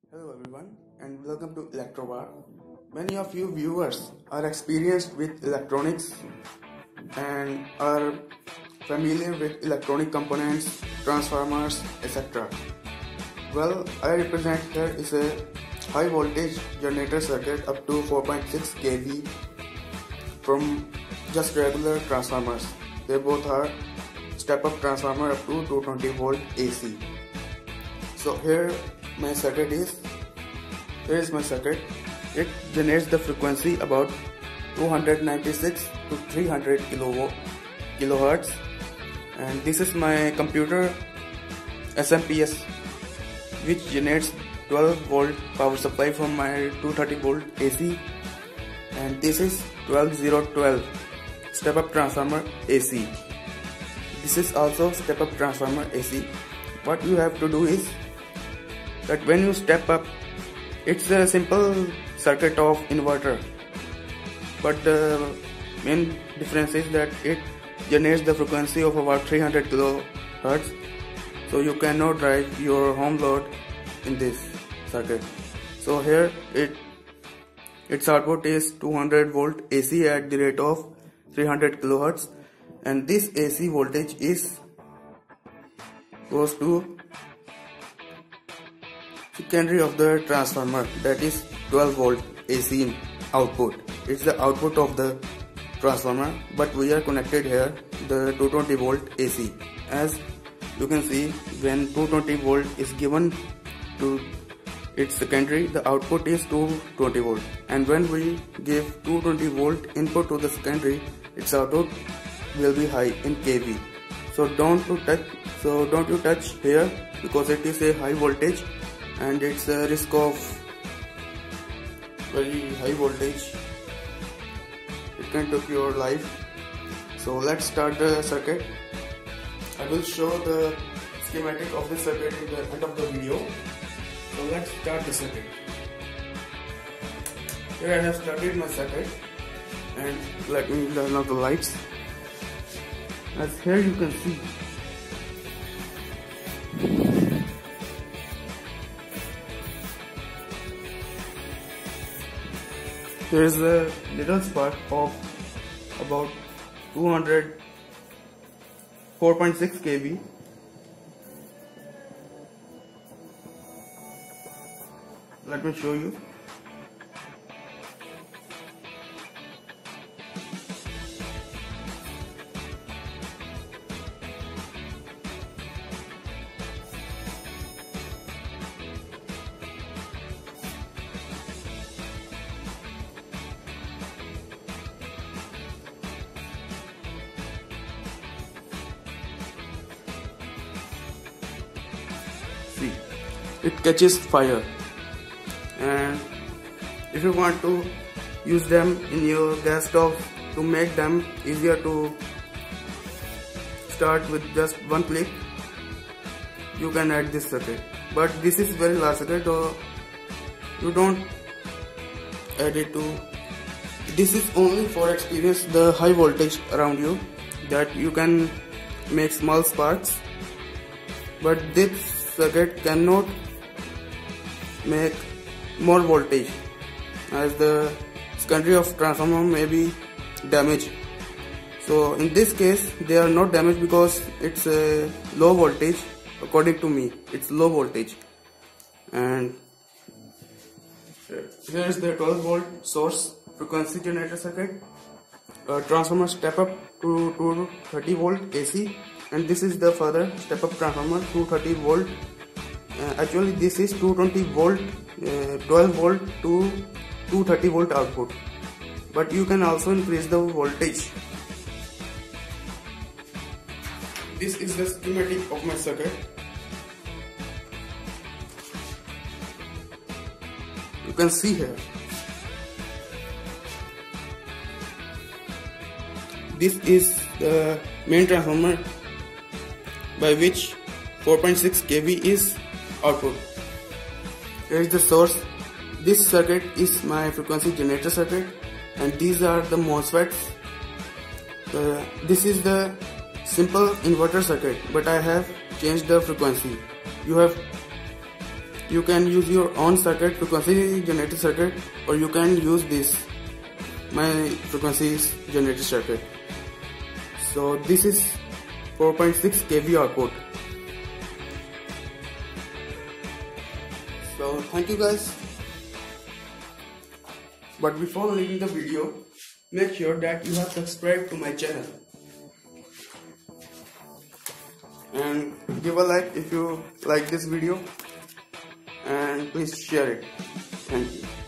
Hello everyone and welcome to Electrobar. Many of you viewers are experienced with electronics and are familiar with electronic components, transformers, etc. Well, I represent here is a high voltage generator circuit up to 4.6 kV from just regular transformers. They both are step-up transformer up to 220 volt AC. So here my circuit is. Here is my circuit. It generates the frequency about 296 to 300 kilohertz, and this is my computer SMPS, which generates 12 volt power supply from my 230 volt AC, and this is 12012 step-up transformer AC. This is also step-up transformer AC. What you have to do is that when you step up, it's a simple circuit of inverter, but the main difference is that it generates the frequency of about 300 kilohertz, so you cannot drive your home load in this circuit. So here its output is 200 volt AC at the rate of 300 kilohertz, and this AC voltage is goes to secondary of the transformer, that is 12 volt AC in output. It's the output of the transformer, but we are connected here the 220 volt AC. As you can see, when 220 volt is given to its secondary, the output is 220 volt, and when we give 220 volt input to the secondary, its output will be high in kV. So don't you touch here, because it is a high voltage and it's a risk of very high voltage. It can take your life. So let's start the circuit. I will show the schematic of the circuit in the end of the video. So let's start the circuit. Here I have started my circuit, and let me turn off the lights. As here you can see, there is a little spark of about 4.6 kV. Let me show you. See, it catches fire, and if you want to use them in your gas stove to make them easier to start with just one click, you can add this circuit. But this is very large circuit, so you don't add it to. This is only for experience the high voltage around you, that you can make small sparks, but this circuit cannot make more voltage, as the secondary of transformer may be damaged. So in this case they are not damaged because it's a low voltage. According to me, it's low voltage. And here is the 12 volt source frequency generator circuit. Transformer step up to 230 volt AC, and this is the further step up transformer 230 volt. Actually this is 220 volt, 12 volt to 230 volt output, but you can also increase the voltage. This is the schematic of my circuit. You can see here. This is the main transformer by which 4.6 kV is output. Here is the source. This circuit is my frequency generator circuit, and these are the MOSFETs. This is the simple inverter circuit, but I have changed the frequency. You have you can use your own circuit, frequency generator circuit, or you can use this my frequency generator circuit. So this is 4.6 kV output. So thank you guys. But before leaving the video, make sure that you have subscribed to my channel and give a like if you like this video, and please share it. Thank you.